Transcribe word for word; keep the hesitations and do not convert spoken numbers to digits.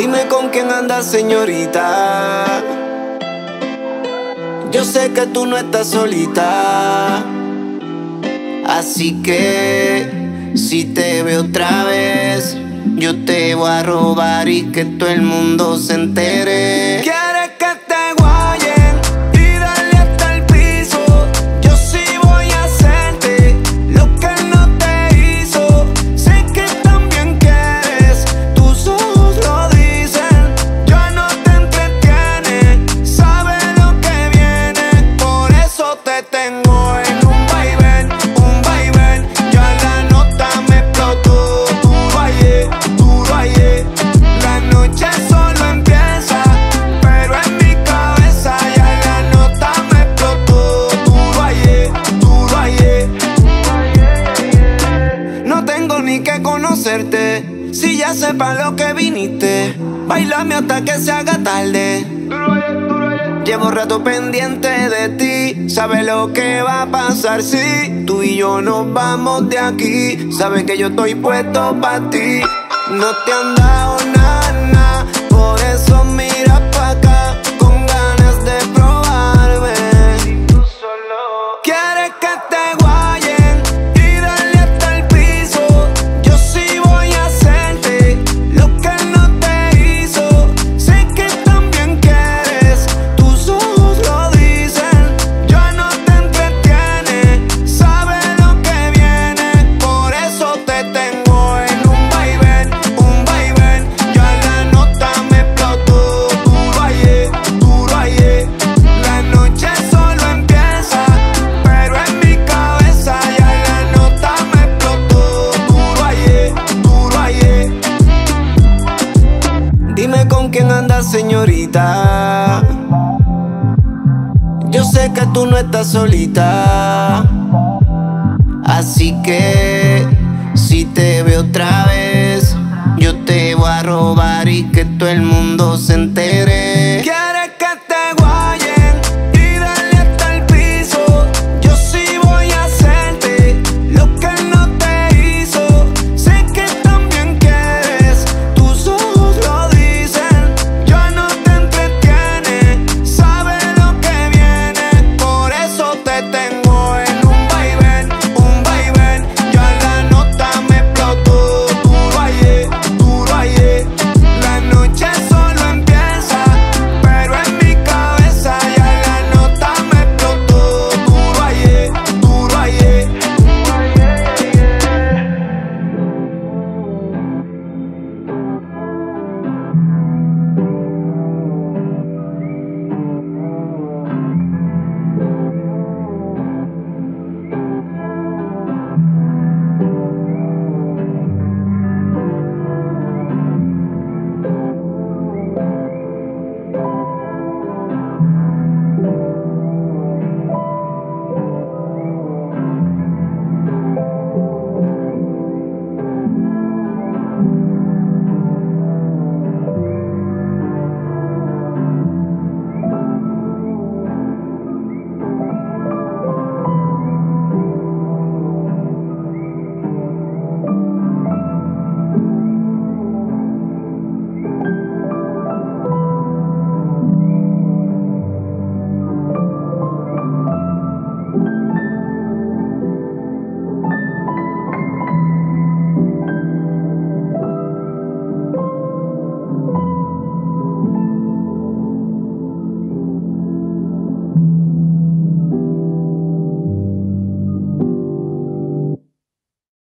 Dime con quién andas, señorita. Yo sé que tú no estás solita, así que si te veo otra vez, yo te voy a robar y que todo el mundo se entere. ¿Quieres que te guayen y darle hasta el piso? Yo sí voy a hacerte lo que él no te hizo. Sé que también quieres, tus ojos lo dicen. Ya no te entretiene, sabes lo que viene. Por eso te tengo en un vaivén, un vaivén. Ya la nota me explotó. Duro ayer, duro ayer. La noche solo empieza, pero en mi cabeza ya la nota me explotó. Duro ayer, duro ayer. No tengo ni que conocerte, si ya sepa lo que viniste. Bailame hasta que se haga tarde. Llevo rato pendiente de ti, sabes lo que va a pasar si tú y yo nos vamos de aquí. Sabes que yo estoy puesto pa' ti. No te han dado nada, nada, por eso mira pa' acá con ganas de probarme. Quieres que te guayen y darle hasta el piso. Yo sí voy a hacerte lo que él no te hizo. Sé que también quieres, tus ojos lo dicen. Ya no te entretiene, sabes lo que viene. Por eso te tengo en un vaivén, un vaivén. Ya la nota me explotó. Duro ayer, duro ayer. La noche solo empieza, pero en mi cabeza ya la nota me explotó. Duro ayer, duro ayer. Dime con quién andas, señorita. Yo sé que tú no estás solita, así que si te veo otra vez, yo te voy a robar y que todo el mundo se entere.